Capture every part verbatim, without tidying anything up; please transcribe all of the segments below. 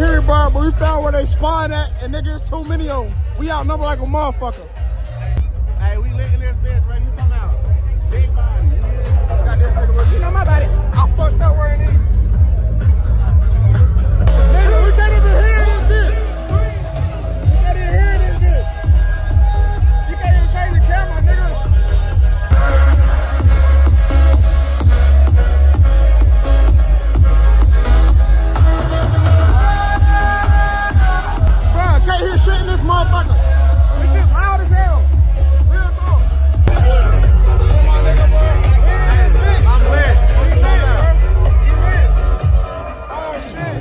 here, bro, but we found where they spawn at, and niggas too many of them. We outnumbered like a motherfucker. Hey, we lit in this bitch, right? You talking about big body? Yeah. Got this nigga with, you know my body. I fucked up where it is. Nigga, we can't even hear this bitch. We can't even hear this bitch. You can't even change the camera, nigga. Bro, I can't hear shit in this motherfucker. This shit loud as hell. Real talk. Yeah, my nigga, bro. We in this bitch. I'm lit. We lit, bro. We lit. Oh, shit.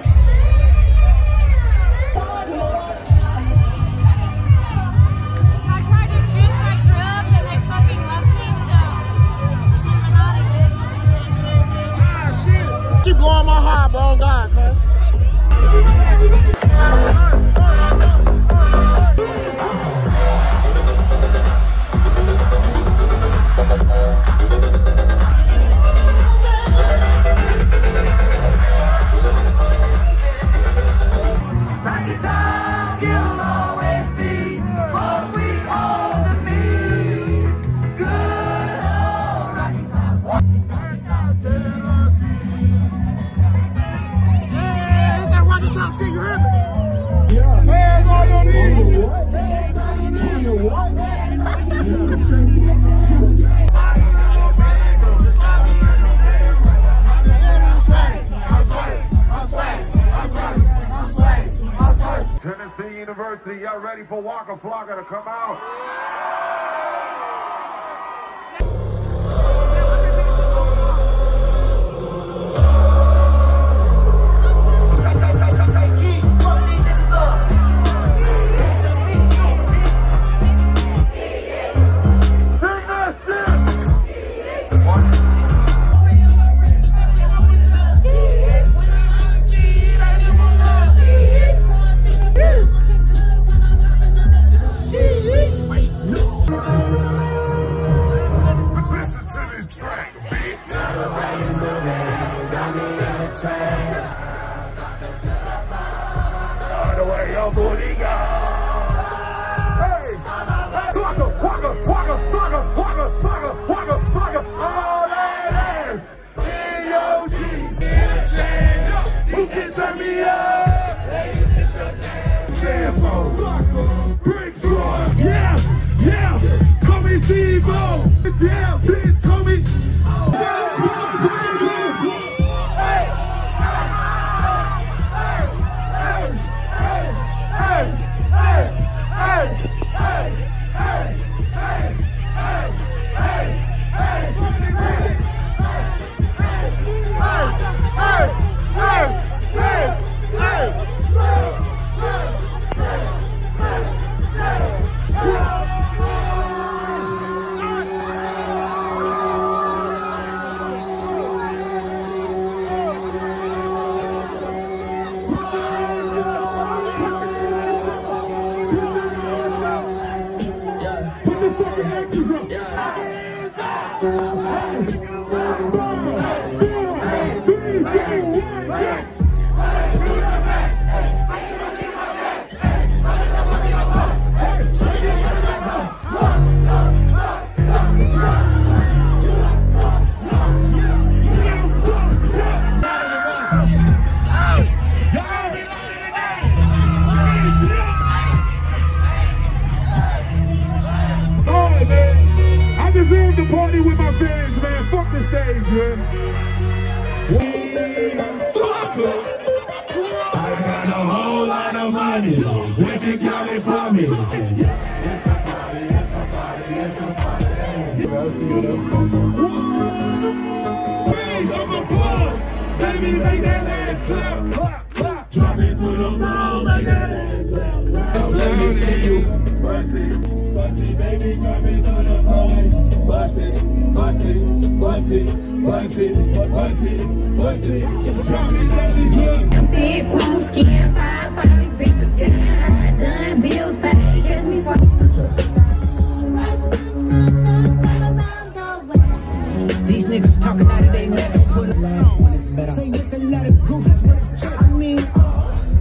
I tried to shoot my drugs and they fucking left me, so I'm out of it. Ah, shit. She blowing my high, bro. On God, cuz. Tennessee University, y'all ready for Waka Flocka to come out? Yeah, please call me. Party with my fans, man. Fuck the stage, man. I got a whole lot of money. Where you got it from me? It's a party, it's a party, it's a party. I see you there. Big on the boss. Baby, make that ass clap, clap, clap. Drop it to the floor, make that ass clap, clap. Let me see you. Bust it, bust it, baby, drop it to the floor. Bust it, bust it, bust it, bust it, bust it, bust it. Just drop it, let me look. I'm thick, cool skin, five, five, this bitch of ten. Done bills paid, catch me for. These niggas talking out of they never put it on. Say it's a lot of goofies with a check. I mean,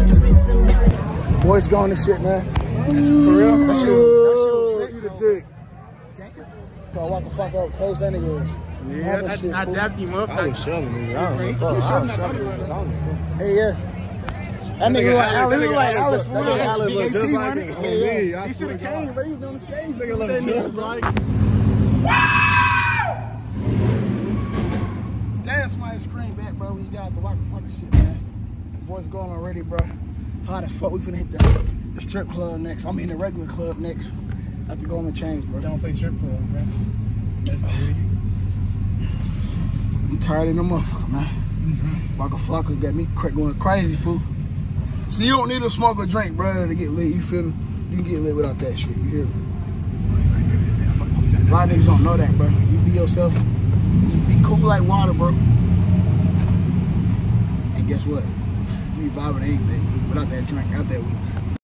Boys going to shit, man. For real? That shit was, that shit was lit. You the dick. Damn. So I walk the fuck up, close that nigga was. Yeah, That I, shit, I fool. dapped him up. I was shoving niggas. I don't give a fuck. I was shoving niggas. I don't give a fuck. Hey, yeah. That nigga like Alice. He look like Alice. That nigga Alice look just like running. him. Yeah, yeah. He should have came, bro. He was on the stage. Nigga look just like Damn, somebody scream back, bro. We got the white fucking shit, man. The boys going already, bro. Hot as fuck. We finna hit the, the strip club next. I mean the regular club next. I have to go and change, bro. Don't say strip club, bro. That's dirty. I'm tired of the motherfucker, man. Mm-hmm. Waka Flocka got me cra- going crazy, fool. So you don't need to smoke or drink, brother, to get lit. You feel me? You can get lit without that shit. You hear me? A lot of niggas don't know that, bro. You be yourself. You be cool like water, bro. And guess what? You be vibing anything without that drink, out that weed.